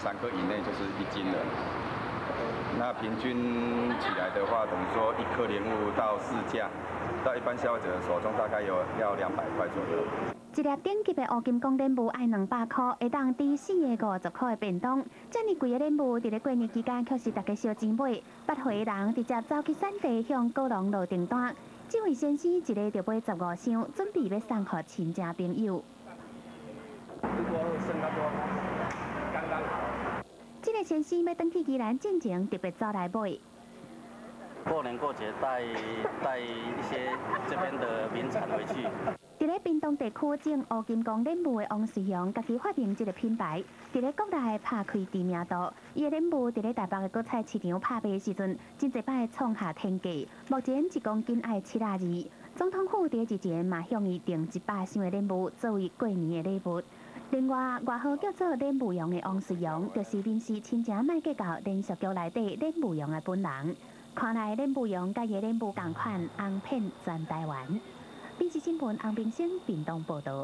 3颗以内就是1斤了。那平均起来的话，等于说1颗莲雾到市价，到一般消费者手中大概要200块左右。 一粒顶级的乌金刚莲雾要200块，会当抵4个50块的便当。这么贵的莲雾，伫咧过年期间却是大家烧钱买，8岁的人直接走去产地向高农落订单。这位先生一个就买15箱，准备要送给亲戚朋友。 如果剩那多，刚刚好。 这个先生要登去宜兰进前，特别走来买。 过年过节带一些这边的名产回去。 伫咧屏东地区种乌金刚莲雾的王世雄，家己发明这个品牌，伫咧国内拍开知名度。伊的莲雾伫咧台北的果菜市场拍卖时阵，真侪摆创下天价。目前1公斤要72。总统府伫日前嘛向伊订100箱的莲雾作为过年的礼物。另外，外号叫做莲雾羊的王世雄，就是认识亲情卖计较连续剧内底莲雾羊的本人。看来莲雾羊甲伊的莲雾同款，红遍全台湾。电视新闻洪冰星屏东报道。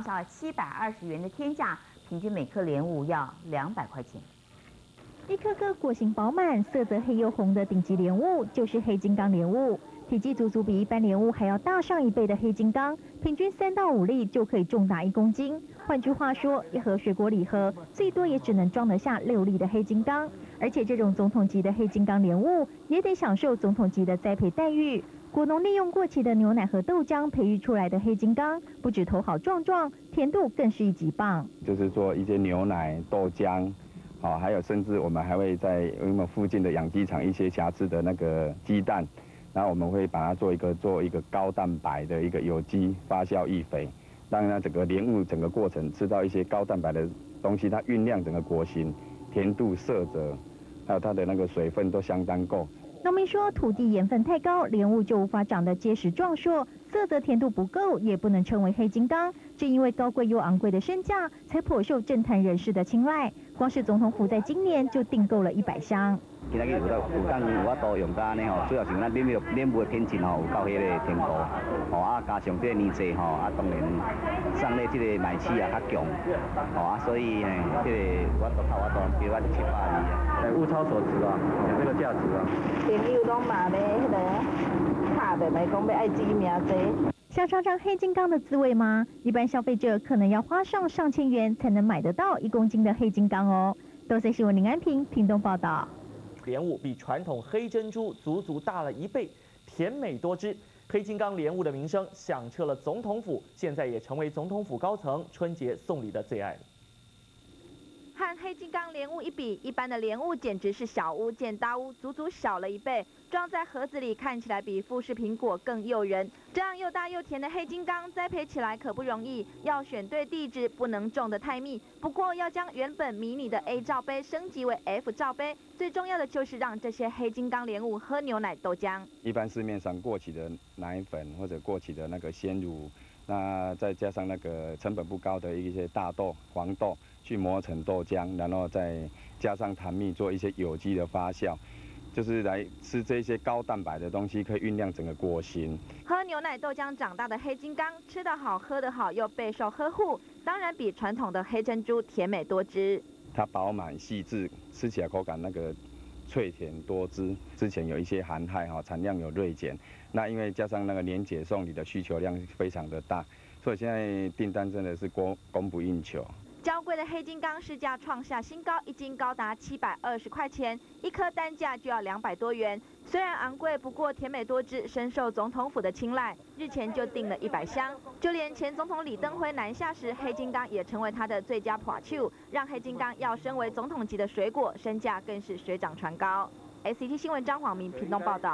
720元的天价，平均每颗莲雾要200块钱。 一颗颗果形饱满、色泽黑又红的顶级莲雾，就是黑金刚莲雾。体积足足比一般莲雾还要大上1倍的黑金刚，平均3到5粒就可以重达1公斤。换句话说，一盒水果礼盒最多也只能装得下6粒的黑金刚。而且这种总统级的黑金刚莲雾，也得享受总统级的栽培待遇。果农利用过期的牛奶和豆浆培育出来的黑金刚，不止头好壮壮，甜度更是一级棒。 就是做一些牛奶、豆浆，还有甚至我们还会在我们附近的养鸡场一些瑕疵的那个鸡蛋，然后我们会把它做一个高蛋白的一个有机发酵育肥，让它整个莲雾整个过程吃到一些高蛋白的东西，它酝酿整个果形，甜度、色泽，还有它的那个水分都相当够。 农民说，土地盐分太高，莲雾就无法长得结实壮硕，色泽甜度不够，也不能称为黑金刚。正因为高贵又昂贵的身价，才颇受政坛人士的青睐。光是总统府在今年就订购了100箱。 今仔日有当有法度用到安尼吼，主要是咱莲雾的品质吼有够迄个甜度，加上这个年纪当然送咧这个卖市也较强，所以这个我都靠我都给我就700二。物超所值啊，有这个价值啊。 朋友拢嘛咧迄个拍的来讲要爱知名济。 想尝尝黑金刚的滋味吗？一般消费者可能要花上上千元才能买得到1公斤的黑金刚哦。都市新闻林安平屏东报道。 莲雾比传统黑珍珠足足大了1倍，甜美多汁。黑金刚莲雾的名声响彻了总统府，现在也成为总统府高层春节送礼的最爱。 和黑金刚莲雾一比，一般的莲雾简直是小巫见大巫，足足小了1倍。装在盒子里，看起来比富士苹果更诱人。这样又大又甜的黑金刚，栽培起来可不容易，要选对地址，不能种得太密。不过要将原本迷你的 A 罩杯升级为 F 罩杯，最重要的就是让这些黑金刚莲雾喝牛奶豆浆。 一般市面上过期的奶粉或者过期的那个鲜乳，那再加上那个成本不高的一些大豆、黄豆。去磨成豆浆，然后再加上糖蜜做一些有机的发酵，就是来吃这些高蛋白的东西，可以酝酿整个果形。 喝牛奶豆浆长大的黑金刚，吃得好、喝得好，又备受呵护，当然比传统的黑珍珠甜美多汁。 它饱满细致，吃起来口感那个脆甜多汁。之前有一些寒害产量有锐减，那因为加上那个年节送礼的需求量非常的大，所以现在订单真的是供不应求。 娇贵的黑金刚市价创下新高，1斤高达720块钱，1颗单价就要200多元。虽然昂贵，不过甜美多汁，深受总统府的青睐。日前就订了100箱，就连前总统李登辉南下时，黑金刚也成为他的最佳破手，让黑金刚要升为总统级的水果，身价更是水涨船高。SCT 新闻张晃明屏东报道。